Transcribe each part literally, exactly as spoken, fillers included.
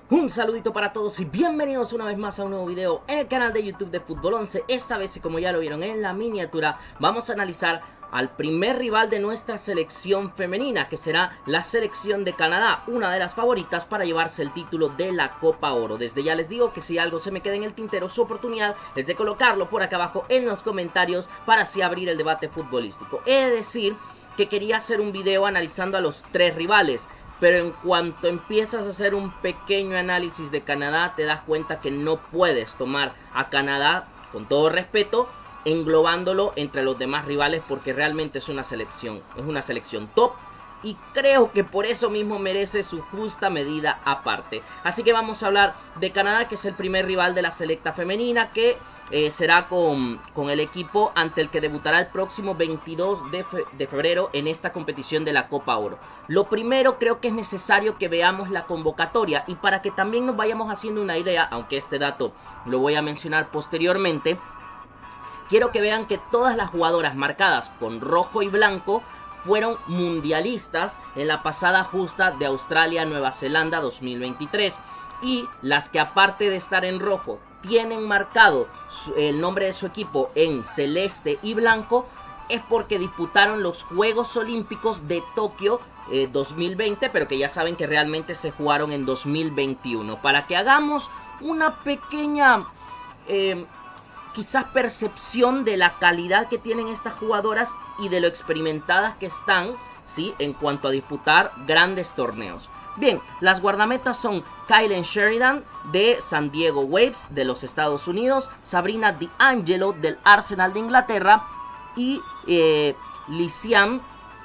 Un saludito para todos y bienvenidos una vez más a un nuevo video en el canal de YouTube de Fútbol once. Esta vez, y como ya lo vieron en la miniatura, vamos a analizar al primer rival de nuestra selección femenina, que será la selección de Canadá, una de las favoritas para llevarse el título de la Copa Oro. Desde ya les digo que si algo se me queda en el tintero, su oportunidad es de colocarlo por acá abajo en los comentarios para así abrir el debate futbolístico. He de decir que quería hacer un video analizando a los tres rivales, pero en cuanto empiezas a hacer un pequeño análisis de Canadá, te das cuenta que no puedes tomar a Canadá, con todo respeto, englobándolo entre los demás rivales, porque realmente es una selección, es una selección top, y creo que por eso mismo merece su justa medida aparte. Así que vamos a hablar de Canadá, que es el primer rival de la selecta femenina, que eh, será con, con el equipo ante el que debutará el próximo veintidós de, fe, de febrero en esta competición de la Copa Oro. Lo primero, creo que es necesario que veamos la convocatoria, y para que también nos vayamos haciendo una idea, aunque este dato lo voy a mencionar posteriormente, quiero que vean que todas las jugadoras marcadas con rojo y blanco fueron mundialistas en la pasada justa de Australia-Nueva Zelanda dos mil veintitrés. Y las que, aparte de estar en rojo, tienen marcado su, el nombre de su equipo en celeste y blanco, es porque disputaron los Juegos Olímpicos de Tokio eh, dos mil veinte, pero que ya saben que realmente se jugaron en dos mil veintiuno. Para que hagamos una pequeña Eh, quizás percepción de la calidad que tienen estas jugadoras y de lo experimentadas que están, ¿sí?, en cuanto a disputar grandes torneos. Bien, las guardametas son Kylen Sheridan de San Diego Waves de los Estados Unidos, Sabrina D'Angelo del Arsenal de Inglaterra y eh, Lysiane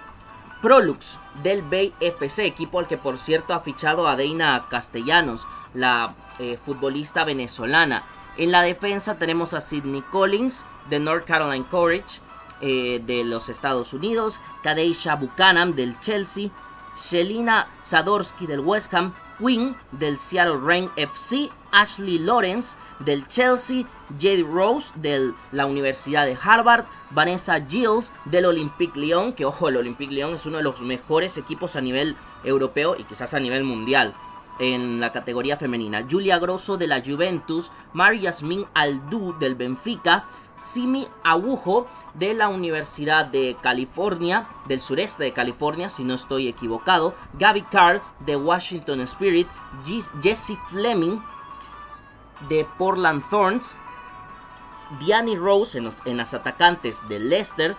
Prolux del Bay F C, equipo al que por cierto ha fichado a Deina Castellanos, la eh, futbolista venezolana. En la defensa tenemos a Sydney Collins de North Carolina Courage eh, de los Estados Unidos, Kadeisha Buchanan del Chelsea, Shelina Zadorsky del West Ham, Quinn del Seattle Reign F C, Ashley Lawrence del Chelsea, Jade Rose de la Universidad de Harvard, Vanessa Giles del Olympique Lyon, que ojo, el Olympique Lyon es uno de los mejores equipos a nivel europeo y quizás a nivel mundial en la categoría femenina, Julia Grosso de la Juventus, Mari Yasmin Aldú del Benfica, Simi Agujo de la Universidad de California, del sureste de California, si no estoy equivocado, Gabby Carr de Washington Spirit, Jessie Fleming de Portland Thorns, Diani Rose en, los, en las atacantes de Leicester,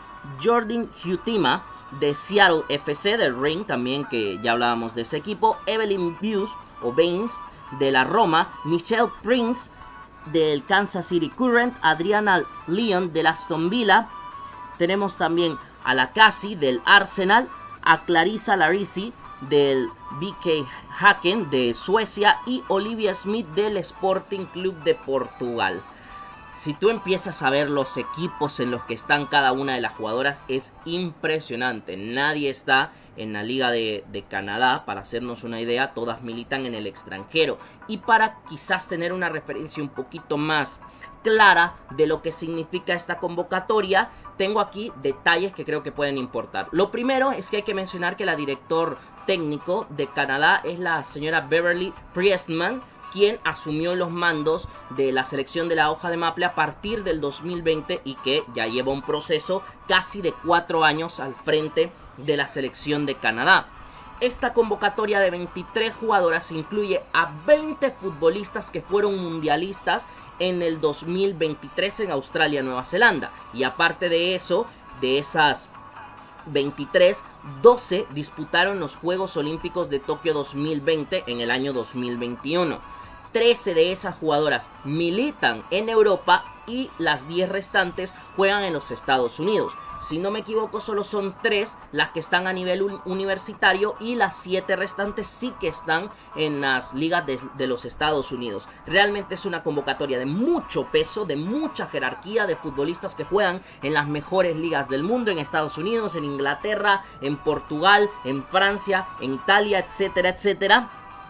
Jordan Hutima de Seattle F C del Ring, también que ya hablábamos de ese equipo, Evelyn Buse o Baines de la Roma, Michelle Prince del Kansas City Current, Adriana Leon del Aston Villa, tenemos también a la Cassie del Arsenal, a Clarissa Larisi del B K Häcken de Suecia y Olivia Smith del Sporting Club de Portugal. Si tú empiezas a ver los equipos en los que están cada una de las jugadoras, es impresionante. Nadie está en la Liga de, de Canadá, para hacernos una idea, todas militan en el extranjero. Y para quizás tener una referencia un poquito más clara de lo que significa esta convocatoria, tengo aquí detalles que creo que pueden importar. Lo primero es que hay que mencionar que la director técnico de Canadá es la señora Beverly Priestman, quien asumió los mandos de la selección de la hoja de Maple a partir del dos mil veinte y que ya lleva un proceso casi de cuatro años al frente de la selección de Canadá. Esta convocatoria de veintitrés jugadoras incluye a veinte futbolistas que fueron mundialistas en el dos mil veintitrés en Australia, Nueva Zelanda, y aparte de eso, de esas veintitrés, doce disputaron los Juegos Olímpicos de Tokio dos mil veinte en el año dos mil veintiuno. trece de esas jugadoras militan en Europa y las diez restantes juegan en los Estados Unidos. Si no me equivoco, solo son tres las que están a nivel un universitario y las siete restantes sí que están en las ligas de, de los Estados Unidos. Realmente es una convocatoria de mucho peso, de mucha jerarquía, de futbolistas que juegan en las mejores ligas del mundo, en Estados Unidos, en Inglaterra, en Portugal, en Francia, en Italia, etcétera, etcétera,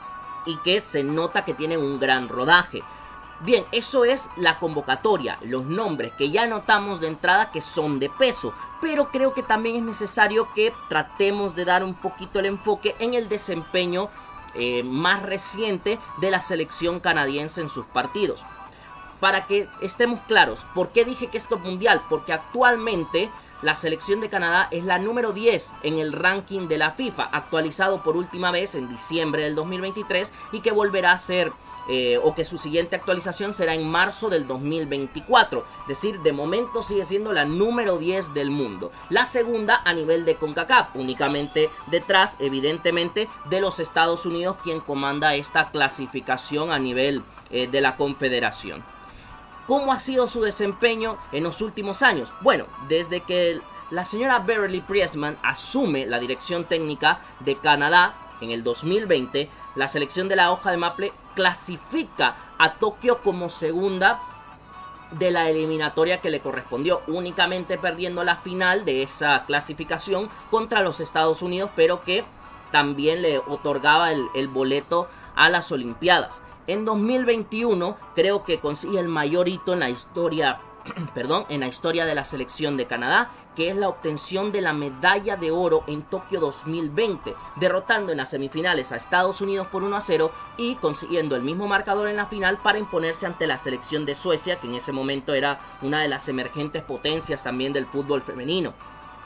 y que se nota que tienen un gran rodaje. Bien, eso es la convocatoria, los nombres que ya notamos de entrada que son de peso, pero creo que también es necesario que tratemos de dar un poquito el enfoque en el desempeño eh, más reciente de la selección canadiense en sus partidos. Para que estemos claros, ¿por qué dije que esto es mundial? Porque actualmente la selección de Canadá es la número diez en el ranking de la FIFA, actualizado por última vez en diciembre del dos mil veintitrés y que volverá a ser, eh, o que su siguiente actualización será en marzo del dos mil veinticuatro. Es decir, de momento sigue siendo la número diez del mundo. La segunda a nivel de CONCACAF, únicamente detrás, evidentemente, de los Estados Unidos, quien comanda esta clasificación a nivel eh, de la Confederación. ¿Cómo ha sido su desempeño en los últimos años? Bueno, desde que la señora Beverly Priestman asume la dirección técnica de Canadá en el dos mil veinte, la selección de la hoja de maple clasifica a Tokio como segunda de la eliminatoria que le correspondió, únicamente perdiendo la final de esa clasificación contra los Estados Unidos, pero que también le otorgaba el, el boleto a las Olimpiadas. En dos mil veintiuno creo que consigue el mayor hito en la historia, perdón, en la historia de la selección de Canadá, que es la obtención de la medalla de oro en Tokio dos mil veinte, derrotando en las semifinales a Estados Unidos por uno a cero y consiguiendo el mismo marcador en la final para imponerse ante la selección de Suecia, que en ese momento era una de las emergentes potencias también del fútbol femenino.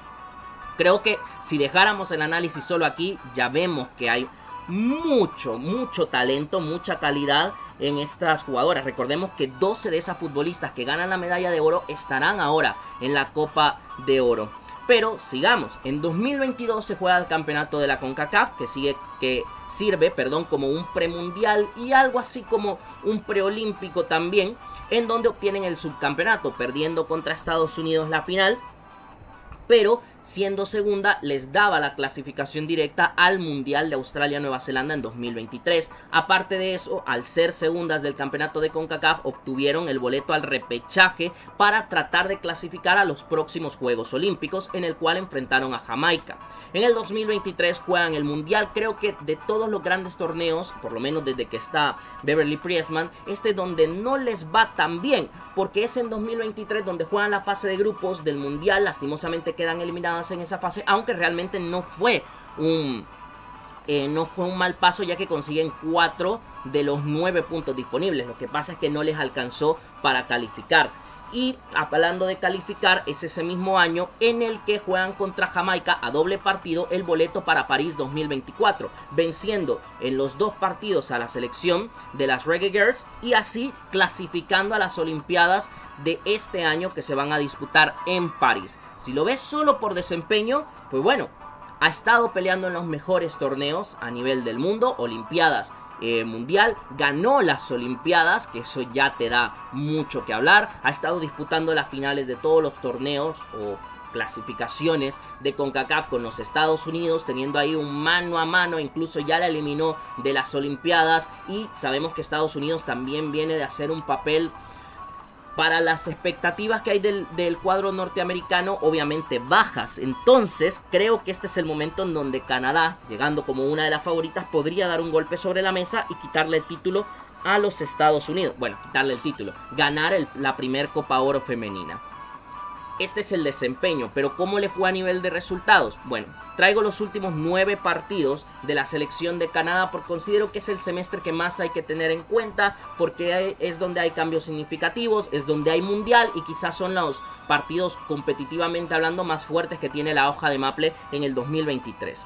Creo que si dejáramos el análisis solo aquí, ya vemos que hay mucho, mucho talento, mucha calidad en estas jugadoras. Recordemos que doce de esas futbolistas que ganan la medalla de oro estarán ahora en la Copa de Oro. Pero sigamos, en dos mil veintidós se juega el campeonato de la CONCACAF, que, sigue, que sirve perdón, como un premundial y algo así como un preolímpico también, en donde obtienen el subcampeonato, perdiendo contra Estados Unidos la final, pero siendo segunda les daba la clasificación directa al Mundial de Australia-Nueva Zelanda en dos mil veintitrés. Aparte de eso, al ser segundas del campeonato de CONCACAF, obtuvieron el boleto al repechaje para tratar de clasificar a los próximos Juegos Olímpicos, en el cual enfrentaron a Jamaica. En el dos mil veintitrés juegan el Mundial. Creo que de todos los grandes torneos, por lo menos desde que está Beverly Priestman, este donde no les va tan bien, porque es en dos mil veintitrés donde juegan la fase de grupos del Mundial. Lastimosamente quedan eliminadas en esa fase, aunque realmente no fue un eh, no fue un mal paso, ya que consiguen cuatro de los nueve puntos disponibles. Lo que pasa es que no les alcanzó para calificar. Y hablando de calificar, es ese mismo año en el que juegan contra Jamaica a doble partido el boleto para París dos mil veinticuatro, venciendo en los dos partidos a la selección de las Reggae Girls y así clasificando a las Olimpiadas de este año que se van a disputar en París. Si lo ves solo por desempeño, pues bueno, ha estado peleando en los mejores torneos a nivel del mundo, Olimpiadas, Eh, mundial, ganó las Olimpiadas, que eso ya te da mucho que hablar. Ha estado disputando las finales de todos los torneos o clasificaciones de CONCACAF con los Estados Unidos, teniendo ahí un mano a mano, incluso ya la eliminó de las Olimpiadas. Y sabemos que Estados Unidos también viene de hacer un papel, para las expectativas que hay del, del cuadro norteamericano, obviamente bajas. Entonces creo que este es el momento en donde Canadá, llegando como una de las favoritas, podría dar un golpe sobre la mesa y quitarle el título a los Estados Unidos. Bueno, quitarle el título, ganar el, la primer Copa Oro femenina. Este es el desempeño, pero ¿cómo le fue a nivel de resultados? Bueno, traigo los últimos nueve partidos de la selección de Canadá, porque considero que es el semestre que más hay que tener en cuenta, porque es donde hay cambios significativos, es donde hay mundial y quizás son los partidos competitivamente hablando más fuertes que tiene la hoja de maple en el dos mil veintitrés.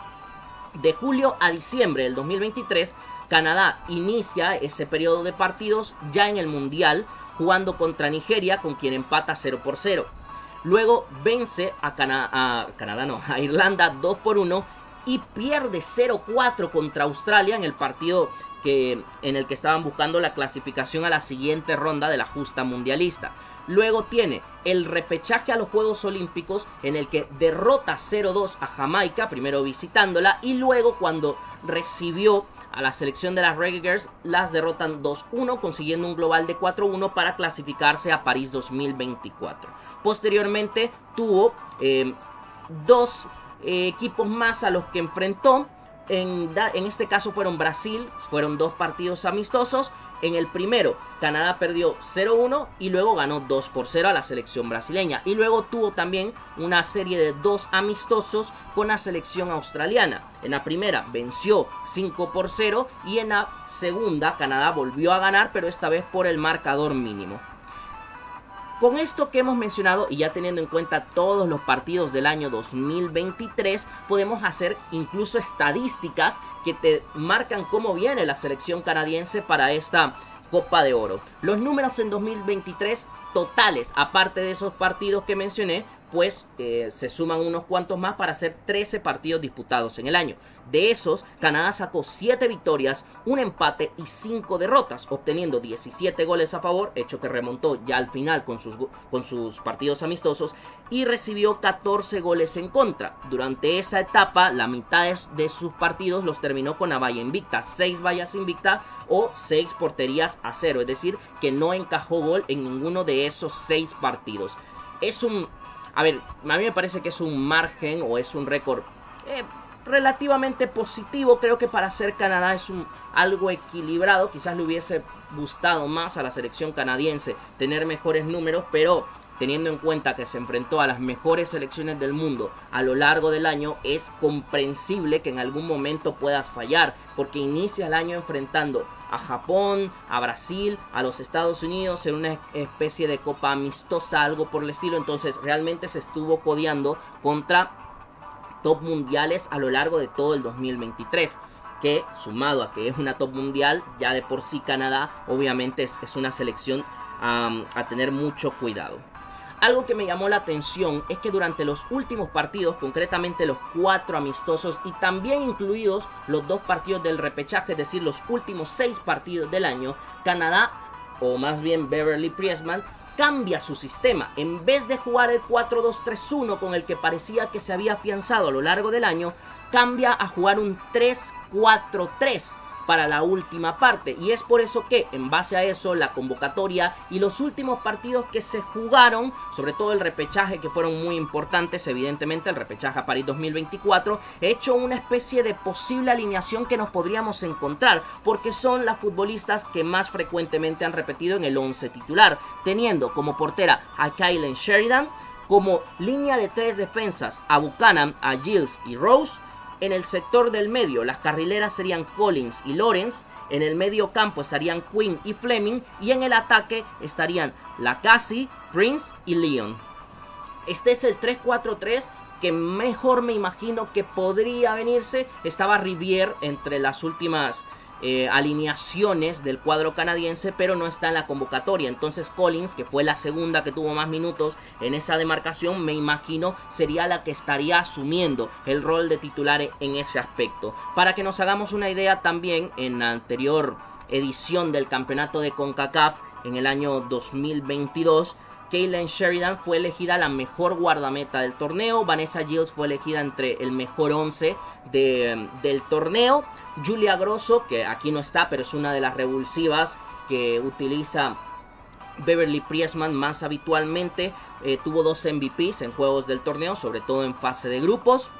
De julio a diciembre del dos mil veintitrés, Canadá inicia ese periodo de partidos ya en el mundial, jugando contra Nigeria, con quien empata cero por cero. Luego vence a, Cana a Canadá, no, a Irlanda dos por uno y pierde cero cuatro contra Australia en el partido que, en el que estaban buscando la clasificación a la siguiente ronda de la justa mundialista. Luego tiene el repechaje a los Juegos Olímpicos, en el que derrota cero dos a Jamaica, primero visitándola, y luego cuando recibió a la selección de las Reggae Girls, las derrotan dos uno, consiguiendo un global de cuatro uno para clasificarse a París dos mil veinticuatro. Posteriormente tuvo eh, dos eh, equipos más a los que enfrentó, En, en este caso fueron Brasil, fueron dos partidos amistosos. En el primero, Canadá perdió cero uno y luego ganó dos por cero a la selección brasileña. Y luego tuvo también una serie de dos amistosos con la selección australiana. En la primera venció cinco por cero y en la segunda Canadá volvió a ganar, pero esta vez por el marcador mínimo. Con esto que hemos mencionado y ya teniendo en cuenta todos los partidos del año dos mil veintitrés, podemos hacer incluso estadísticas que te marcan cómo viene la selección canadiense para esta Copa de Oro. Los números en dos mil veintitrés totales, aparte de esos partidos que mencioné, pues eh, se suman unos cuantos más para hacer trece partidos disputados en el año. De esos, Canadá sacó siete victorias, un empate y cinco derrotas, obteniendo diecisiete goles a favor, hecho que remontó ya al final con sus, con sus partidos amistosos, y recibió catorce goles en contra. Durante esa etapa, la mitad de, de sus partidos los terminó con la valla invicta, seis vallas invicta o seis porterías a cero, es decir, que no encajó gol en ninguno de esos seis partidos. Es un... A ver, a mí me parece que es un margen o es un récord eh, relativamente positivo. Creo que para ser Canadá es un, algo equilibrado. Quizás le hubiese gustado más a la selección canadiense tener mejores números, pero teniendo en cuenta que se enfrentó a las mejores selecciones del mundo a lo largo del año, es comprensible que en algún momento puedas fallar, porque inicia el año enfrentando a Japón, a Brasil, a los Estados Unidos en una especie de copa amistosa, algo por el estilo. Entonces realmente se estuvo codeando contra top mundiales a lo largo de todo el dos mil veintitrés, que sumado a que es una top mundial, ya de por sí Canadá obviamente es, es una selección um, a tener mucho cuidado. Algo que me llamó la atención es que durante los últimos partidos, concretamente los cuatro amistosos y también incluidos los dos partidos del repechaje, es decir, los últimos seis partidos del año, Canadá, o más bien Beverly Priestman, cambia su sistema. En vez de jugar el cuatro dos tres uno con el que parecía que se había afianzado a lo largo del año, cambia a jugar un tres cuatro tres para la última parte, y es por eso que en base a eso la convocatoria y los últimos partidos que se jugaron, sobre todo el repechaje, que fueron muy importantes, evidentemente el repechaje a París dos mil veinticuatro, he hecho una especie de posible alineación que nos podríamos encontrar, porque son las futbolistas que más frecuentemente han repetido en el once titular, teniendo como portera a Kailen Sheridan, como línea de tres defensas a Buchanan, a Giles y Rose. En el sector del medio, las carrileras serían Collins y Lawrence. En el medio campo estarían Quinn y Fleming. Y en el ataque estarían Lacazette, Prince y Leon. Este es el tres cuatro tres que mejor me imagino que podría venirse. Estaba Rivière entre las últimas eh, alineaciones del cuadro canadiense, pero no está en la convocatoria. Entonces Collins, que fue la segunda que tuvo más minutos en esa demarcación, me imagino sería la que estaría asumiendo el rol de titular en ese aspecto. Para que nos hagamos una idea también, en la anterior edición del campeonato de CONCACAF en el año dos mil veintidós, Kailen Sheridan fue elegida la mejor guardameta del torneo. Vanessa Giles fue elegida entre el mejor once de, del torneo. Julia Grosso, que aquí no está, pero es una de las revulsivas que utiliza Beverly Priestman más habitualmente, eh, tuvo dos M V Ps en juegos del torneo, sobre todo en fase de grupos.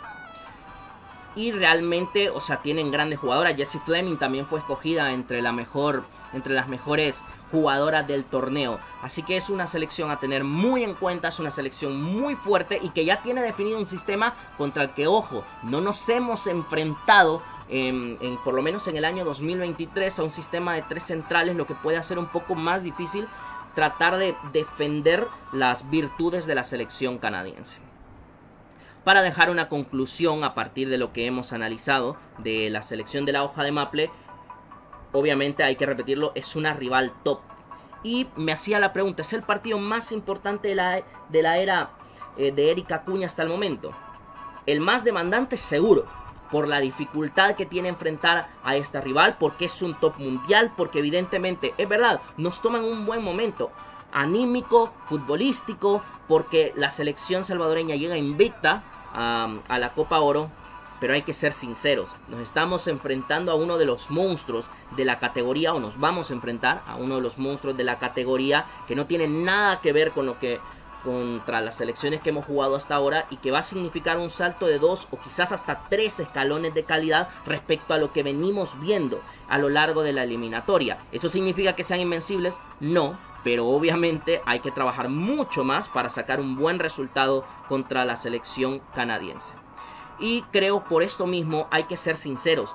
Y realmente, o sea, tienen grandes jugadoras. Jessie Fleming también fue escogida entre la mejor, entre las mejores jugadoras del torneo. Así que es una selección a tener muy en cuenta, es una selección muy fuerte y que ya tiene definido un sistema contra el que, ojo, no nos hemos enfrentado en, en, por lo menos en el año dos mil veintitrés, a un sistema de tres centrales, lo que puede hacer un poco más difícil tratar de defender las virtudes de la selección canadiense. Para dejar una conclusión a partir de lo que hemos analizado de la selección de la hoja de Maple, obviamente hay que repetirlo, es una rival top. Y me hacía la pregunta, ¿es el partido más importante de la, de la era eh, de Eric Acuña hasta el momento? El más demandante seguro, por la dificultad que tiene enfrentar a esta rival, porque es un top mundial, porque evidentemente, es verdad, nos toman un buen momento anímico, futbolístico, porque la selección salvadoreña llega invicta a, a la Copa Oro. Pero hay que ser sinceros, nos estamos enfrentando a uno de los monstruos de la categoría, o nos vamos a enfrentar a uno de los monstruos de la categoría, que no tiene nada que ver con lo que contra las selecciones que hemos jugado hasta ahora y que va a significar un salto de dos o quizás hasta tres escalones de calidad respecto a lo que venimos viendo a lo largo de la eliminatoria. ¿Eso significa que sean invencibles? No, pero obviamente hay que trabajar mucho más para sacar un buen resultado contra la selección canadiense. Y creo por esto mismo hay que ser sinceros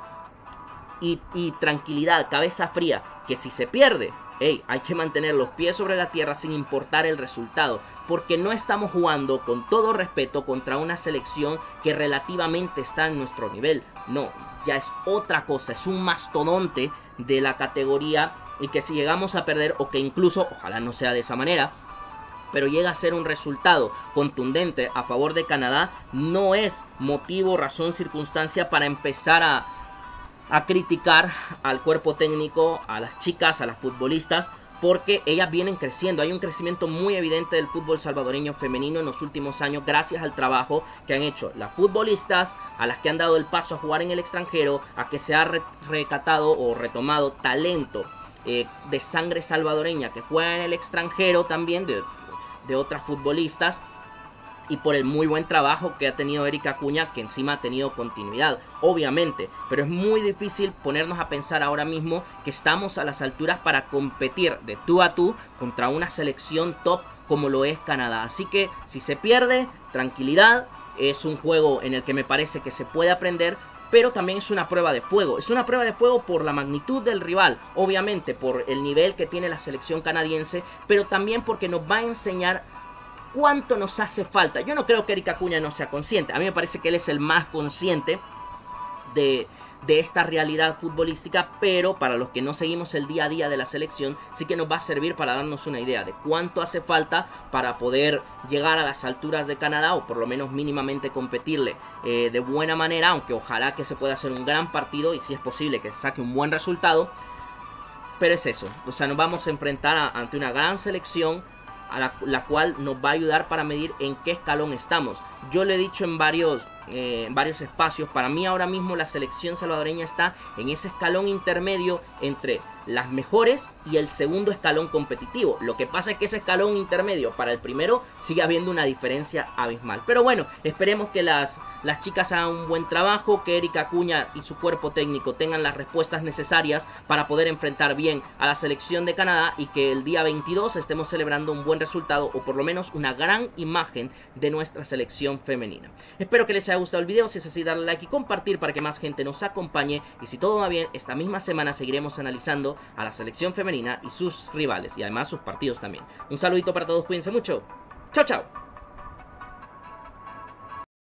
y, y tranquilidad, cabeza fría, que si se pierde, hey, hay que mantener los pies sobre la tierra sin importar el resultado, porque no estamos jugando, con todo respeto, contra una selección que relativamente está en nuestro nivel. No, ya es otra cosa, es un mastodonte de la categoría, y que si llegamos a perder, o que incluso, ojalá no sea de esa manera, pero llega a ser un resultado contundente a favor de Canadá, no es motivo, razón, circunstancia para empezar a a criticar al cuerpo técnico, a las chicas, a las futbolistas, porque ellas vienen creciendo. Hay un crecimiento muy evidente del fútbol salvadoreño femenino en los últimos años gracias al trabajo que han hecho las futbolistas, a las que han dado el paso a jugar en el extranjero, a que se ha re recatado o retomado talento eh, de sangre salvadoreña que juega en el extranjero también, de, de otras futbolistas, y por el muy buen trabajo que ha tenido Erika Acuña, que encima ha tenido continuidad, obviamente, pero es muy difícil ponernos a pensar ahora mismo que estamos a las alturas para competir de tú a tú contra una selección top como lo es Canadá. Así que si se pierde, tranquilidad, es un juego en el que me parece que se puede aprender, pero también es una prueba de fuego. Es una prueba de fuego por la magnitud del rival, obviamente por el nivel que tiene la selección canadiense, pero también porque nos va a enseñar cuánto nos hace falta. Yo no creo que Erika Acuña no sea consciente. A mí me parece que él es el más consciente de, de esta realidad futbolística, pero para los que no seguimos el día a día de la selección, sí que nos va a servir para darnos una idea de cuánto hace falta para poder llegar a las alturas de Canadá, o por lo menos mínimamente competirle eh, de buena manera, aunque ojalá que se pueda hacer un gran partido y si es posible que se saque un buen resultado. Pero es eso, o sea, nos vamos a enfrentar a, ante una gran selección, a la, la cual nos va a ayudar para medir en qué escalón estamos. Yo lo he dicho en varios, eh, en varios espacios, para mí ahora mismo la selección salvadoreña está en ese escalón intermedio entre las mejores y el segundo escalón competitivo. Lo que pasa es que ese escalón intermedio para el primero sigue habiendo una diferencia abismal. Pero bueno, esperemos que las, las chicas hagan un buen trabajo, que Erika Acuña y su cuerpo técnico tengan las respuestas necesarias para poder enfrentar bien a la selección de Canadá, y que el día veintidós estemos celebrando un buen resultado, o por lo menos una gran imagen de nuestra selección femenina. Espero que les haya gustado el video. Si es así, darle like y compartir para que más gente nos acompañe, y si todo va bien, esta misma semana seguiremos analizando a la selección femenina y sus rivales, y además sus partidos también. Un saludito para todos, cuídense mucho. Chao, chao.